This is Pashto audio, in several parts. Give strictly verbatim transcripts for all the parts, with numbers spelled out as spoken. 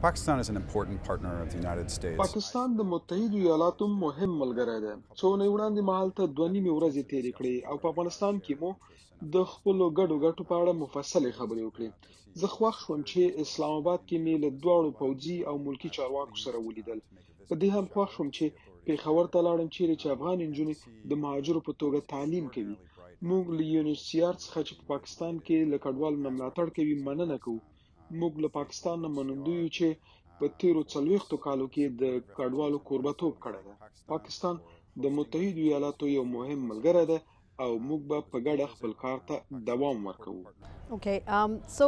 Pakistan is an important partner of the United States. پاکستان د متحده ایالاتو مهم ملګری دی. څو نه وړاندې مهال ته دوه نیمې ورځې تېرې کړې او په افغانستان کې مو د خپلو ګډو ګټو په اړه مفصلې خبرې وکړې. زه خوښ شوم چې اسلام آباد کې مې له دواړو پوځي او ملکي چارواکو سره ولیدل. په دې هم خوښ شوم چې پېښور ته لاړم چیرې چې افغان نجونې د مهاجرو په توګه تعلیم کوي. موږ له یو ان ایچ سی آر څخه چې په پاکستان کې له کډوالو نه ملاتړ کوي مننه کوو. موږ له پاکستان نه منندوی یو چې په تیرو څلوېښتو کالو کې د کډوالو کوربه‌توب کړی دی. پاکستان د متحده ایالاتو یو مهم ملګری دی او موږ به په ګډه خپل کار ته دوام ورکوو. Okay, um, so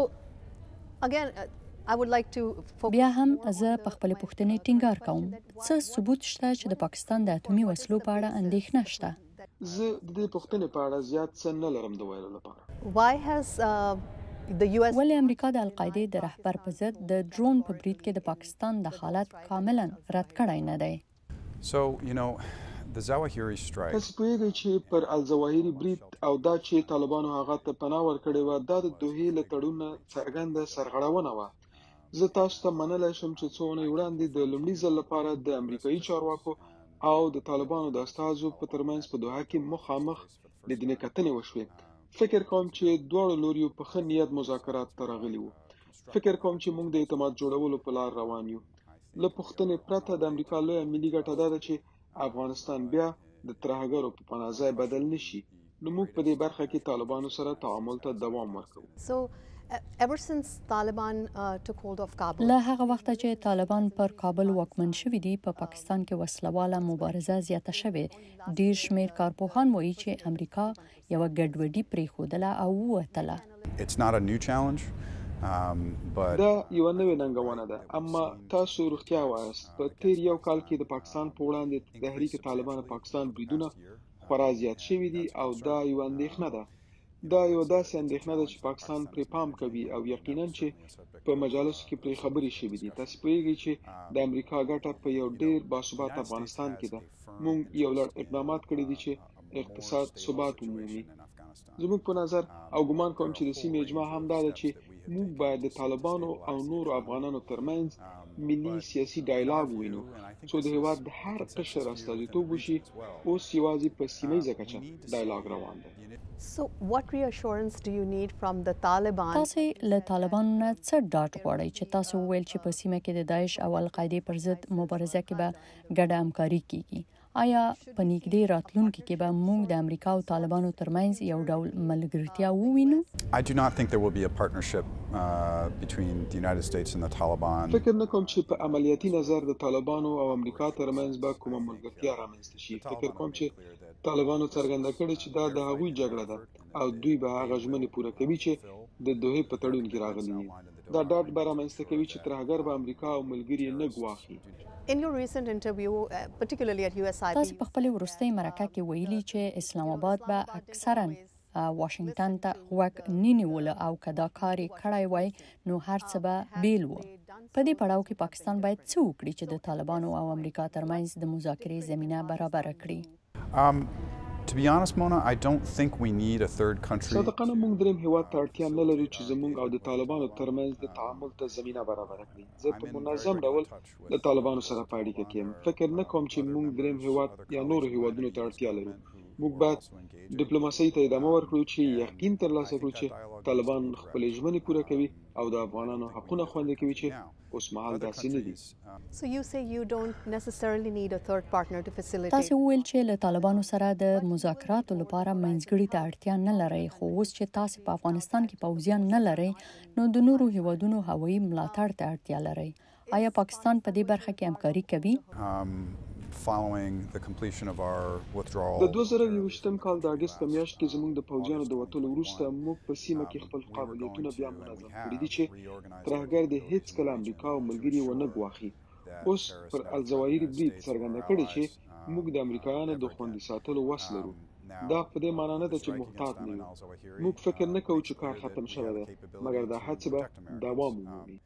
again, uh, I would like to focus. بیا هم زه په خپلې پوښتنې ټینګار کوم. څه ثبوت شته چې د پاکستان د اتومي وسلو په اړه اندېښنه شته؟ زه د دې پوښتنې په اړه زیات څه نه لرم د ویلو لپاره. Why has uh, the U S ولې امریکا د القاعدې د رهبر په ضد د ډرون په برید کې د پاکستان د حالت کاملا رد کړی نه دی؟ So, you know, the Zawahiri strike. تاسو پوهیږئ چې پر الظواهري برید او دا چې طالبانو هغه ته پناه ورکړې وه دا د دوحې له تړون نه څرګنده سرغړونه وه. زه تاسو ته منلی شم چې څو اونۍ وړاندې د لومړي ځل لپاره د امریکایي چارواکو او د طالبانو د استازو په ترمنځ په دوحه کې مخامخ لیدنې کتنې وشوې. فکر کوم چې دواړو لوریو په ښه نیت مذاکرات ته راغلي وو. فکر کوم چې موږ د اعتماد جوړولو په لار روان یو. له پوښتنې پرته د امریکا لویه ملي ګټه دا ده چې افغانستان بیا د ترهګرو په پناه ځای بدل نه شي. نو موږ په دې برخه کې طالبانو سره تعامل ته دوام ورکوو. So uh, ever since Taliban uh, took hold of Kabul. له هغه وخته چې طالبان پر کابل واکمن شوي دي په پا پاکستان کې وسلواله مبارزه زیاته شوې. ډیر شمیر کارپوهان وایي چې امریکا یوه ګډوډي پرېښودله او ووتله. It's not a new challenge, um, but دا یوه نوې ننګونه ده اما تاسو رښتیا وایاست. په تیر یو کال کې د پاکستان په وړاندې د تحریک طالبان پاکستان بریدونه خورا زیات شوي دي او دا یوه اندېښنه ده. دا یو داسې اندېښنه ده چې پاکستان پرې پام کوي او یقینا چې په مجالسو کې پرې خبرې شوي دي. تاسو پوهیږئ چې د امریکا ګټه په یو ډیر باثباته افغانستان کې ده. موږ یو لړ اقدامات کړي دي چې اقتصاد ثبات ومومي. زموږ په نظر او ګمان کوم چې د سیمې اجماع هم دا ده چې موږ باید د طالبانو او نورو افغانانو ترمنځ ملي سیاسي ډایلاګ وینو څو د هیواد د هر قشر استازیتوب وشي. اوس یوازې په سیمه ییزه کچه ډایلاګ روان دی. So what reassurance do you need from the Taliban? تاسې له طالبانو نه څه ډاډ غواړئ چې تاسو وویل چې په سیمه کې د داعش او القاعدې پر ضد مبارزه کې به ګډه همکاري کیږي؟ آیا په نږدې راتلونکي کې به موږ د امریکا او طالبانو ترمنځ یو ډول ملګرتیا ووینو؟ I do not think there will be a partnership uh, between the United States and the Taliban. فکر نه کوم چې په عملیاتي نظر د طالبانو او امریکا ترمنځ به کومه ملګرتیا رامنځته شي. فکر کوم چې طالبانو څرګنده کړې چې دا د هغوی جګړه ده او دوی به هغه ژمنې پوره کوي چې د دوحې په تړون کې راغلي دي. دا ډاډ به رامنځته کوي چې ترهګر به امریکا او ملګري یې نه ګواښي. In your recent interview, uh, particularly at U S I P, تاسو په خپلې وروستۍ مرکه کې ویلي چې اسلام آباد به اکثرا واشنګټن ته غوږ نه نیوله او که دا کار یې کړی وای نو هر څه به بیل وو. په دې پړاو کې پاکستان باید څه وکړي چې د طالبانو او امریکا ترمنځ د مذاکرې زمینه برابره کړي؟ Um, to be honest, Mona, I don't think we need a third country. صادقانه موږ دریم هیواد ته اړتیا نه لرو چې زموږ او د طالبانو ترمنځ د تعامل ته زمینه برابره کړي. زه په منظم ډول د طالبانو سره په اړیکه کې یم. فکر نه کوم چې موږ دریم هیواد یا نورو هیوادونو ته اړتیا لرو. موږ باید ډیپلوماسۍ ته ادامه ورکړو چې یقین ترلاسه کړو چې طالبان خپلې ژمنې پوره کوي او د افغانانو حقونه خوندي کوي چې اوس مهال داسې نه دي. So you say you don't necessarily need a third partner to facilitate. تاسو ویل چې له طالبانو سره د مذاکراتو لپاره منځګړي ته اړتیا نه لرئ، خو اوس چې تاسو په افغانستان کې پوځیان نه لرئ نو د نورو هیوادونو هوایي ملاتړ ته اړتیا لرئ. آیا پاکستان په دې برخه کې همکاري کوي؟ Um, following the completion of our withdrawal. د دوه زره یوویشتم کال د اګست په میاشت کې زموږ د پوځیانو د وتلو وروسته موږ په سیمه کې خپل قابلیتونه بیا منظم کړي دي چې ترهګر د هیڅ کله امریکا او ملګري ونه ګواښي. اوس پر الظواهري برید څرګنده کړي چې موږ د امریکایانو د خوندي ساتلو وس لرو. دا په دې معنا نه ده چې محتاط نه یو. موږ فکر نه کوو چې کار ختم شوی دی مګر دا هڅې به دوام ومومي.